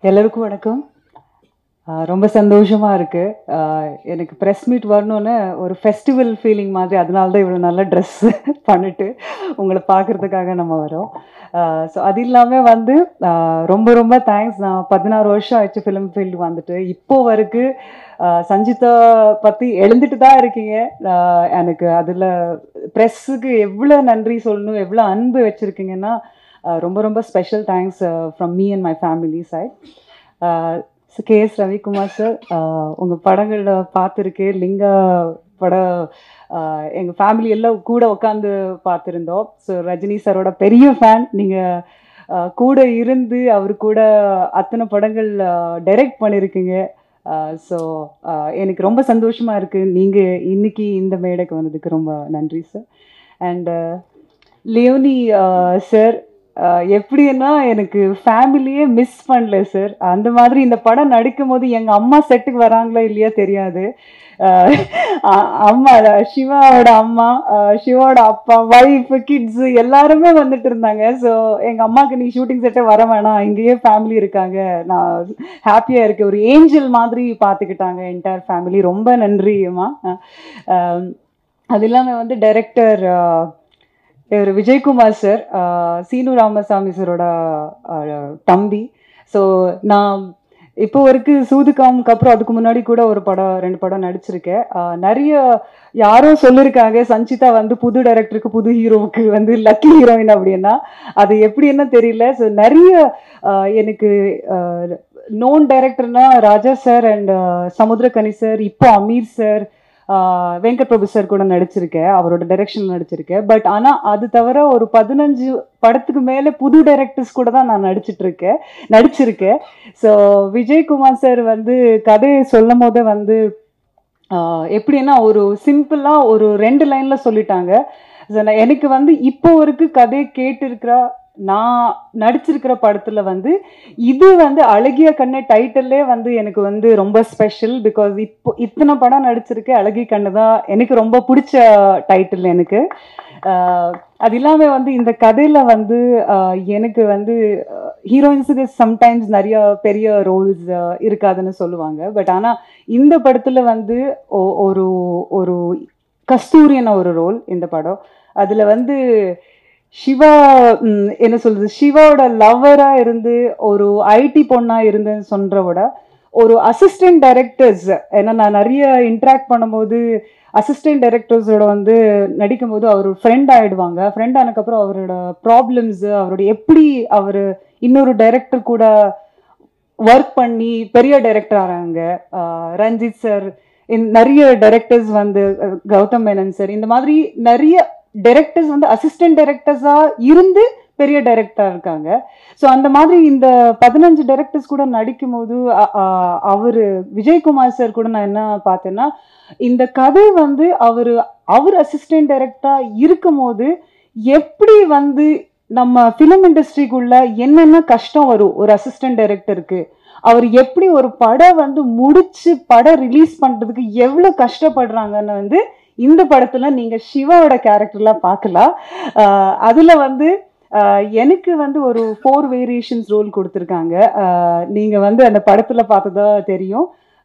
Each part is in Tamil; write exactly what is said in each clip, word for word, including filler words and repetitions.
எல்லாருக்கும் வணக்கம். ரொம்ப சந்தோஷமா இருக்கு. எனக்கு ப்ரெஸ் மீட் வரணும்னு ஒரு ஃபெஸ்டிவல் ஃபீலிங் மாதிரி, அதனால தான் இவ்வளோ நல்ல ட்ரெஸ் பண்ணிட்டு உங்களை பார்க்கறதுக்காக நம்ம வரோம். ஸோ அது இல்லாமல் வந்து ரொம்ப ரொம்ப தேங்க்ஸ். நான் பதினாறு வருஷம் ஆயிடுச்சு ஃபிலிம் ஃபீல்டு வந்துட்டு. இப்போ வரைக்கும் சஞ்சிதா பற்றி எழுந்துட்டு தான் இருக்கீங்க. எனக்கு அதில் ப்ரெஸ்ஸுக்கு எவ்வளோ நன்றி சொல்லணும், எவ்வளோ அன்பு வச்சுருக்கீங்கன்னா ரொம்ப ரொம்ப special thanks from me and my family side. K S Ravikumar sir, உங்கள் படங்களில் பார்த்துருக்கேன். லிங்கா படம் எங்கள் ஃபேமிலி எல்லாம் கூட உட்காந்து பார்த்துருந்தோம். ஸோ ரஜினி சாரோட பெரிய ஃபேன். நீங்கள் கூட இருந்து அவர் கூட அத்தனை படங்கள் டைரக்ட் பண்ணியிருக்கீங்க. ஸோ எனக்கு ரொம்ப சந்தோஷமாக இருக்குது. நீங்கள் இன்னைக்கு இந்த மேடைக்கு வந்ததுக்கு ரொம்ப நன்றி சார். அண்ட் லியோனி சார், எப்படின்னா எனக்கு ஃபேமிலியே மிஸ் பண்ணல சார். அந்த மாதிரி இந்த படம் நடிக்கும் போது எங்கள் அம்மா செட்டுக்கு வராங்களோ இல்லையா தெரியாது. அம்மா, சிவாவோட அம்மா, சிவாவோட அப்பா, ஒய்ஃப், கிட்ஸு எல்லாருமே வந்துட்டு இருந்தாங்க. ஸோ எங்கள் அம்மாவுக்கு நீ ஷூட்டிங் செட்டே வர வேணாம், இங்கேயே ஃபேமிலி இருக்காங்க, நான் ஹாப்பியாக இருக்கேன், ஒரு ஏஞ்சல் மாதிரி பார்த்துக்கிட்டாங்க என்டையர் ஃபேமிலி. ரொம்ப நன்றி அம்மா. அது இல்லாமல் வந்து டைரக்டர் இவர் விஜயகுமார் சார், சீனு ராமசாமி சாரோட தம்பி. ஸோ நான் இப்போ வரைக்கும் சூதுகாமுக்கு அப்புறம் அதுக்கு முன்னாடி கூட ஒரு படம் ரெண்டு படம் நடிச்சிருக்கேன். நிறைய யாரோ சொல்லியிருக்காங்க சஞ்சிதா வந்து புது டைரக்டருக்கு புது ஹீரோவுக்கு வந்து லக்கி ஹீரோயின் அப்படின்னா. அது எப்படின்னா தெரியல. ஸோ நிறைய எனக்கு நோன் டைரக்டர்னா Raja sir and Samuthirakani sir, இப்போ அமீர் சார், வெங்கட் பிரபு சார் கூட நடிச்சிருக்கேன், அவரோட டைரக்ஷன் நடிச்சிருக்கேன். பட் ஆனால் அது தவிர ஒரு பதினஞ்சு படத்துக்கு மேலே புது டைரக்டர்ஸ் கூட தான் நான் நடிச்சிட்டு இருக்கேன் நடிச்சிருக்கேன் ஸோ விஜயகுமார் சார் வந்து கதையை சொல்லும் போதே வந்து எப்படின்னா ஒரு சிம்பிளாக ஒரு ரெண்டு லைனில் சொல்லிட்டாங்க. ஸோ நான் எனக்கு வந்து இப்போ வரைக்கும் கதையை கேட்டிருக்கிறா, நான் நடிச்சிருக்கிற படத்துல வந்து இது வந்து அழகிய கண்ணே டைட்டிலே வந்து எனக்கு வந்து ரொம்ப ஸ்பெஷல். பிகாஸ் இப்போ இத்தனை படம் நடிச்சிருக்கேன், அழகிய கண்ணு தான் எனக்கு ரொம்ப பிடிச்ச டைட்டில் எனக்கு. அது இல்லாமல் வந்து இந்த கதையில வந்து எனக்கு வந்து ஹீரோயின்ஸுக்கு சம்டைம்ஸ் நிறைய பெரிய ரோல்ஸ் இருக்காதுன்னு சொல்லுவாங்க. பட் ஆனால் இந்த படத்துல வந்து ஒரு ஒரு கஸ்தூரியான ஒரு ரோல் இந்த படம். அதுல வந்து சிவா என்ன சொல்றது, சிவாவோட லவ்வரா இருந்து ஒரு ஐடி பொண்ணா இருந்துன்னு சொல்ற விட ஒரு அசிஸ்டன்ட் டைரக்டர்ஸ், ஏன்னா நான் நிறைய இன்ட்ராக்ட் பண்ணும்போது அசிஸ்டன்ட் டைரக்டர்ஸோட வந்து நடிக்கும் போது அவர் ஃப்ரெண்ட் ஆயிடுவாங்க. ஃப்ரெண்ட் ஆனதுக்கப்புறம் அவரோட ப்ராப்ளம்ஸ், அவரோட எப்படி அவர் இன்னொரு டைரக்டர் கூட ஒர்க் பண்ணி பெரிய டைரக்டர் ஆகிறாங்க. ரஞ்சித் சார், நிறைய டைரக்டர்ஸ் வந்து கௌதம் மேனன் சார், இந்த மாதிரி நிறைய டைரக்டர்ஸ் வந்து அசிஸ்டன்ட் டைரக்டர்ஸா இருந்து பெரிய டைரக்டரா இருக்காங்க. ஸோ அந்த மாதிரி இந்த பதினஞ்சு டைரக்டர்ஸ் கூட நடிக்கும் போது அவரு விஜயகுமார் சார் கூட நான் என்ன பார்த்தேன்னா, இந்த கதை வந்து அவரு அவர் அசிஸ்டன்ட் டைரக்டரா இருக்கும் போது எப்படி வந்து நம்ம ஃபிலிம் இண்டஸ்ட்ரிக்குள்ள என்னென்ன கஷ்டம் வரும் ஒரு அசிஸ்டன்ட் டைரக்டருக்கு, அவர் எப்படி ஒரு படம் வந்து முடிச்சு படம் ரிலீஸ் பண்றதுக்கு எவ்வளவு கஷ்டப்படுறாங்கன்னு வந்து இந்த படத்துல நீங்க சிவாவோட கேரக்டர்ல பார்க்கலாம். அதுல வந்து எனக்கு வந்து ஒரு ஃபோர் வேரியேஷன்ஸ் ரோல் கொடுத்துருக்காங்க. நீங்க வந்து அந்த படத்துல பார்த்ததா தெரியும்.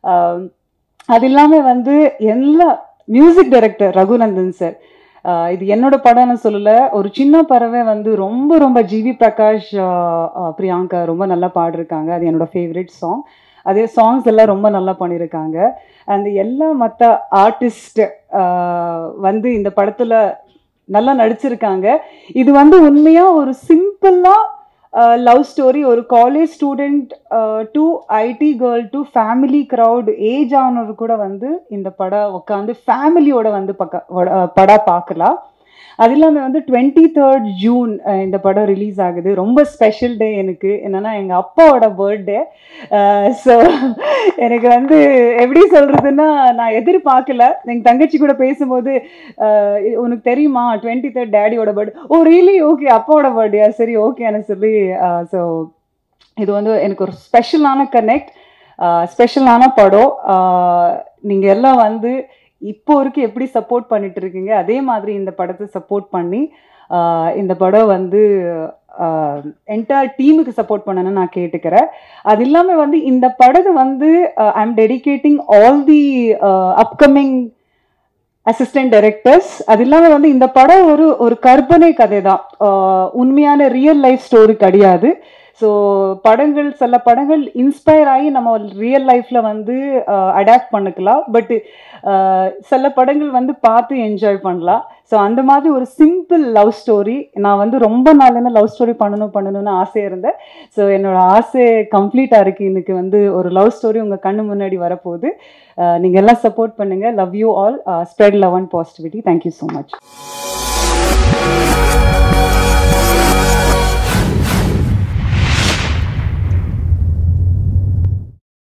அது இல்லாம வந்து எல்லா மியூசிக் டைரக்டர் ரகுநந்தன் சார், இது என்னோட படம்னு சொல்லல, ஒரு சின்ன பறவை வந்து ரொம்ப ரொம்ப ஜிவி பிரகாஷ், பிரியாங்கா ரொம்ப நல்லா பாடிருக்காங்க. அது என்னோட ஃபேவரட் சாங். அதே சாங்ஸ் எல்லாம் ரொம்ப நல்லா பண்ணியிருக்காங்க. அண்ட் எல்லா மற்ற ஆர்டிஸ்ட் வந்து இந்த படத்துல நல்லா நடிச்சிருக்காங்க. இது வந்து உண்மையா ஒரு சிம்பிளா லவ் ஸ்டோரி, ஒரு college student to IT girl to family crowd age ஆனவர் கூட வந்து இந்த படம் உட்காந்து ஃபேமிலியோட வந்து பக்க படம் பார்க்கலாம். அது இல்லாமல் வந்து டுவெண்ட்டி தேர்ட் ஜூன் இந்த படம் ரிலீஸ் ஆகுது. ரொம்ப ஸ்பெஷல் டே எனக்கு. என்னன்னா எங்கள் அப்பாவோட பர்த்டே. ஸோ எனக்கு வந்து எப்படி சொல்கிறதுன்னா, நான் எதிர்பார்க்கல. எங்கள் தங்கச்சி கூட பேசும்போது உனக்கு தெரியுமா டுவெண்ட்டி தேர்ட் டேடியோட பர்த்டே, ஓ ரியலி, ஓகே அப்பாவோட பர்த்டேயா, சரி ஓகேன்னு சொல்லி. ஸோ இது வந்து எனக்கு ஒரு ஸ்பெஷலான கனெக்ட், ஸ்பெஷலான படம். நீங்கள் எல்லாம் வந்து இப்போ வரைக்கும் எப்படி சப்போர்ட் பண்ணிட்டு இருக்கீங்க, அதே மாதிரி இந்த படத்தை சப்போர்ட் பண்ணி இந்த படம் வந்து என்டையர் டீமுக்கு சப்போர்ட் பண்ணணும்னு நான் கேட்டுக்கிறேன். அது இல்லாமல் வந்து இந்த படத்தை வந்து I am dedicating all the upcoming assistant directors. அது இல்லாமல் வந்து இந்த படம் ஒரு ஒரு கற்பனை கதை தான், உண்மையான ரியல் லைஃப் ஸ்டோரி கிடையாது. ஸோ படங்கள் சில படங்கள் இன்ஸ்பயர் ஆகி நம்ம ரியல் லைஃப்பில் வந்து அடாப்ட் பண்ணிக்கலாம், பட்டு சில படங்கள் வந்து பார்த்து என்ஜாய் பண்ணலாம். ஸோ அந்த மாதிரி ஒரு சிம்பிள் லவ் ஸ்டோரி. நான் வந்து ரொம்ப நாள் லவ் ஸ்டோரி பண்ணணும் பண்ணணும்னு ஆசையாக இருந்தேன். ஸோ என்னோட ஆசை கம்ப்ளீட்டாக இருக்குது. இன்னைக்கு வந்து ஒரு லவ் ஸ்டோரி உங்கள் கண்ணு முன்னாடி வரப்போகுது. நீங்கள் எல்லாம் சப்போர்ட் பண்ணுங்கள். Love you all. Spread love and positivity. Thank you so much.